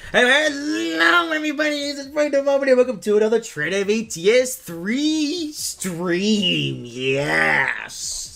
Hello everybody, this is Brandon Moment and welcome to another Trade of ATS 3 stream. Yes!